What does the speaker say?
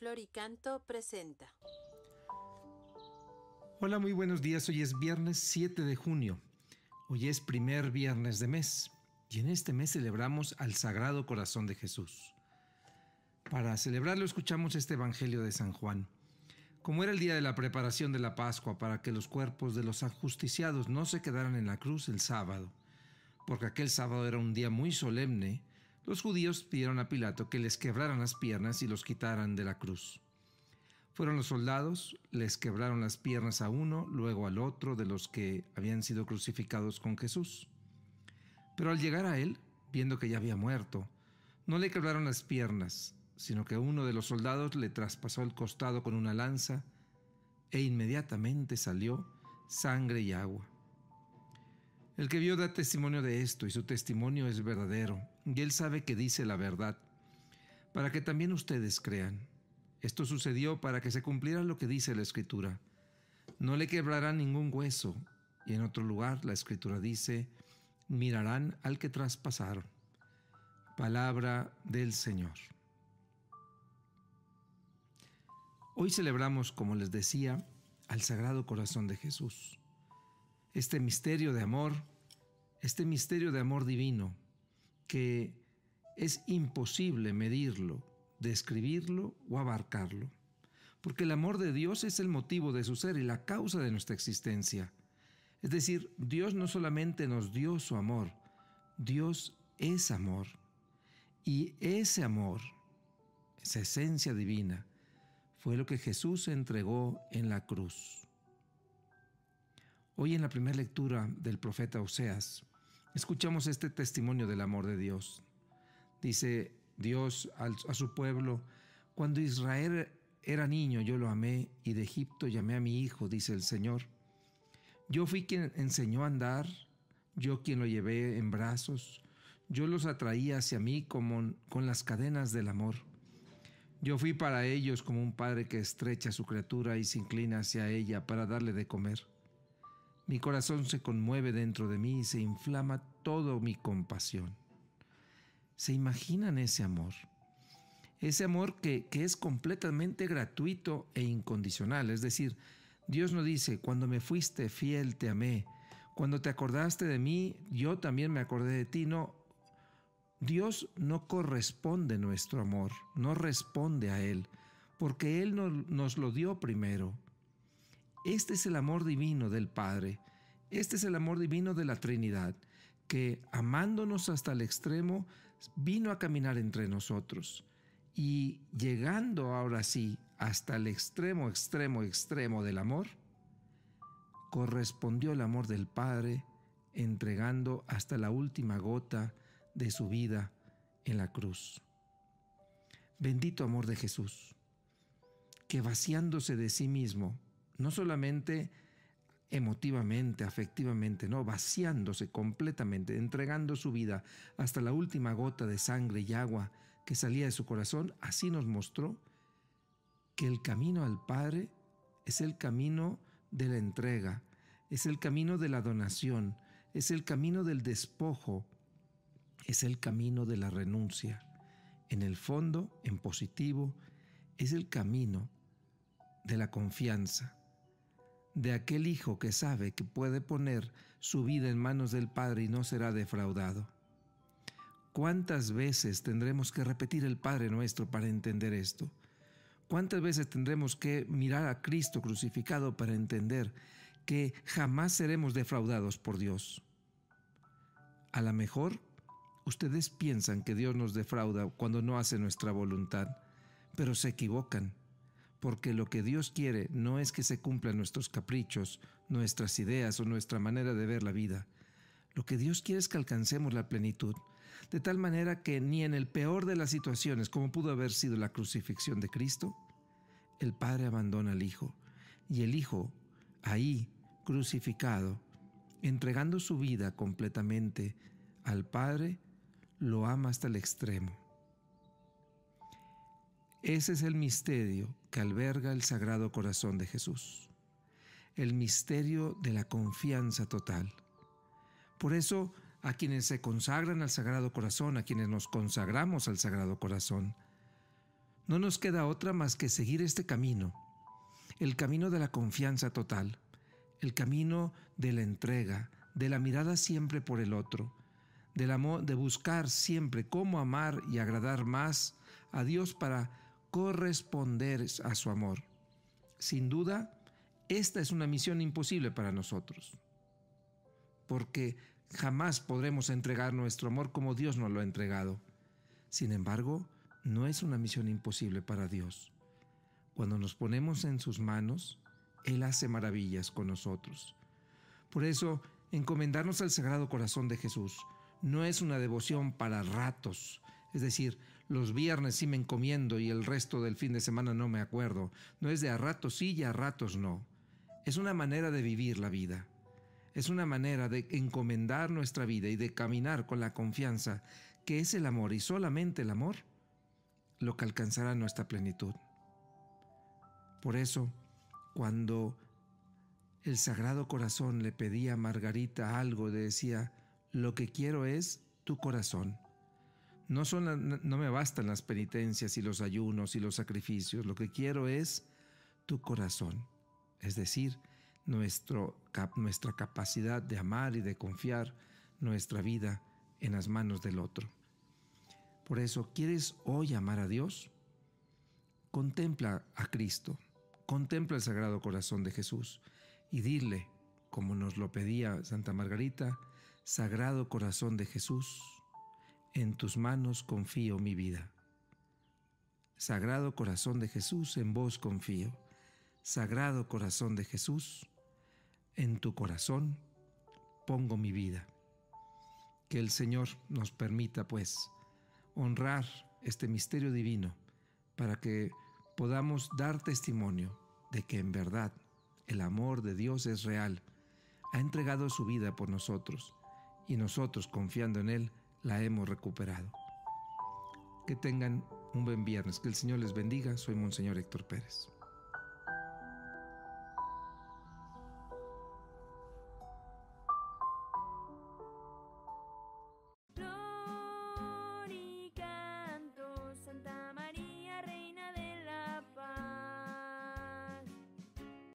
Flor y Canto presenta. Hola, muy buenos días. Hoy es viernes 7 de junio. Hoy es primer viernes de mes y en este mes celebramos al Sagrado Corazón de Jesús. Para celebrarlo escuchamos este Evangelio de San Juan. Como era el día de la preparación de la Pascua para que los cuerpos de los ajusticiados no se quedaran en la cruz el sábado, porque aquel sábado era un día muy solemne, los judíos pidieron a Pilato que les quebraran las piernas y los quitaran de la cruz. Fueron los soldados, les quebraron las piernas a uno, luego al otro de los que habían sido crucificados con Jesús. Pero al llegar a él, viendo que ya había muerto, no le quebraron las piernas, sino que uno de los soldados le traspasó el costado con una lanza e inmediatamente salió sangre y agua. El que vio da testimonio de esto y su testimonio es verdadero, y él sabe que dice la verdad, para que también ustedes crean. Esto sucedió para que se cumpliera lo que dice la Escritura. No le quebrarán ningún hueso, y en otro lugar la Escritura dice, mirarán al que traspasaron. Palabra del Señor. Hoy celebramos, como les decía, al Sagrado Corazón de Jesús. Este misterio de amor divino, que es imposible medirlo, describirlo o abarcarlo, porque el amor de Dios es el motivo de su ser y la causa de nuestra existencia. Es decir, Dios no solamente nos dio su amor, Dios es amor. Y ese amor, esa esencia divina, fue lo que Jesús entregó en la cruz. Hoy en la primera lectura del profeta Oseas, escuchamos este testimonio del amor de Dios. Dice Dios a su pueblo, cuando Israel era niño yo lo amé y de Egipto llamé a mi hijo, dice el Señor. Yo fui quien enseñó a andar, yo quien lo llevé en brazos, yo los atraía hacia mí como con las cadenas del amor. Yo fui para ellos como un padre que estrecha a su criatura y se inclina hacia ella para darle de comer. Mi corazón se conmueve dentro de mí y se inflama todo mi compasión. ¿Se imaginan ese amor? Ese amor que es completamente gratuito e incondicional. Es decir, Dios no dice, cuando me fuiste fiel te amé, cuando te acordaste de mí, yo también me acordé de ti. No, Dios no corresponde nuestro amor, no responde a Él, porque Él nos lo dio primero. Este es el amor divino del Padre, este es el amor divino de la Trinidad, que amándonos hasta el extremo, vino a caminar entre nosotros. Y llegando ahora sí hasta el extremo del amor, correspondió el amor del Padre, entregando hasta la última gota de su vida en la cruz. Bendito amor de Jesús, que vaciándose de sí mismo, no solamente emotivamente, afectivamente, no, vaciándose completamente, entregando su vida hasta la última gota de sangre y agua que salía de su corazón, así nos mostró que el camino al Padre es el camino de la entrega, es el camino de la donación, es el camino del despojo, es el camino de la renuncia. En el fondo, en positivo, es el camino de la confianza, de aquel hijo que sabe que puede poner su vida en manos del Padre y no será defraudado. ¿Cuántas veces tendremos que repetir el Padre Nuestro para entender esto? ¿Cuántas veces tendremos que mirar a Cristo crucificado para entender que jamás seremos defraudados por Dios? A lo mejor, ustedes piensan que Dios nos defrauda cuando no hace nuestra voluntad, pero se equivocan. Porque lo que Dios quiere no es que se cumplan nuestros caprichos, nuestras ideas o nuestra manera de ver la vida. Lo que Dios quiere es que alcancemos la plenitud, de tal manera que ni en el peor de las situaciones, como pudo haber sido la crucifixión de Cristo, el Padre abandona al Hijo, y el Hijo, ahí, crucificado, entregando su vida completamente al Padre, lo ama hasta el extremo. Ese es el misterio que alberga el Sagrado Corazón de Jesús, el misterio de la confianza total. Por eso, a quienes se consagran al Sagrado Corazón, a quienes nos consagramos al Sagrado Corazón, No nos queda otra más que seguir este camino, el camino de la confianza total, el camino de la entrega, de la mirada siempre por el otro, del amor, de buscar siempre cómo amar y agradar más a Dios para corresponder a su amor. Sin duda, esta es una misión imposible para nosotros, porque jamás podremos entregar nuestro amor como Dios nos lo ha entregado. Sin embargo, no es una misión imposible para Dios. Cuando nos ponemos en sus manos, Él hace maravillas con nosotros. Por eso, encomendarnos al Sagrado Corazón de Jesús no es una devoción para ratos. Es decir, los viernes sí me encomiendo y el resto del fin de semana no me acuerdo. No es de a ratos sí y a ratos no. Es una manera de vivir la vida. Es una manera de encomendar nuestra vida y de caminar con la confianza que es el amor y solamente el amor lo que alcanzará nuestra plenitud. Por eso, cuando el Sagrado Corazón le pedía a Margarita algo, le decía: lo que quiero es tu corazón. No me bastan las penitencias y los ayunos y los sacrificios, lo que quiero es tu corazón. Es decir, nuestra capacidad de amar y de confiar nuestra vida en las manos del otro. Por eso, ¿quieres hoy amar a Dios? Contempla a Cristo, contempla el Sagrado Corazón de Jesús y dile, como nos lo pedía Santa Margarita: Sagrado Corazón de Jesús, en tus manos confío mi vida. Sagrado Corazón de Jesús, en vos confío. Sagrado Corazón de Jesús, en tu corazón pongo mi vida. Que el Señor nos permita, pues, honrar este misterio divino para que podamos dar testimonio de que en verdad el amor de Dios es real. Ha entregado su vida por nosotros y nosotros, confiando en Él, la hemos recuperado. Que tengan un buen viernes. Que el Señor les bendiga. Soy Monseñor Héctor Pérez.